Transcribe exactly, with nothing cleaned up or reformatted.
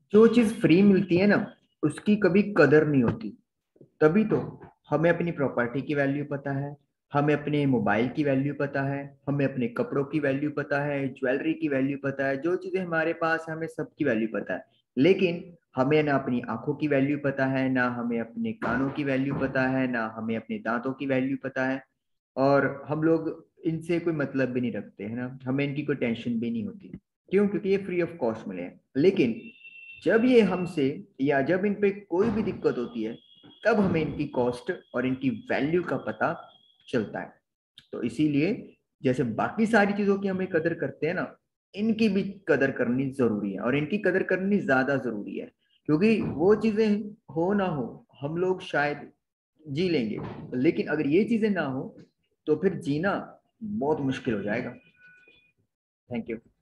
जो चीज फ्री मिलती है ना, उसकी कभी कदर नहीं होती। तभी तो हमें अपनी प्रॉपर्टी की वैल्यू पता है, हमें अपने मोबाइल की वैल्यू पता है, हमें अपने कपड़ों की वैल्यू पता है, ज्वेलरी की वैल्यू पता है, जो चीजें हमारे पास है हमें सबकी वैल्यू पता है। लेकिन हमें ना अपनी आंखों की वैल्यू पता है, ना हमें अपने कानों की वैल्यू पता है, ना हमें अपने दांतों की वैल्यू पता है। और हम लोग इनसे कोई मतलब भी नहीं रखते है ना, हमें इनकी कोई टेंशन भी नहीं होती। क्यों? क्योंकि ये फ्री ऑफ कॉस्ट मिले हैं। लेकिन जब ये हमसे या जब इन पे कोई भी दिक्कत होती है, तब हमें इनकी कॉस्ट और इनकी वैल्यू का पता चलता है। तो इसीलिए जैसे बाकी सारी चीजों की हमें कदर करते हैं ना, इनकी भी कदर करनी जरूरी है, और इनकी कदर करनी ज्यादा जरूरी है। क्योंकि वो चीजें हो ना हो, हम लोग शायद जी लेंगे, लेकिन अगर ये चीजें ना हो तो फिर जीना बहुत मुश्किल हो जाएगा। Thank you.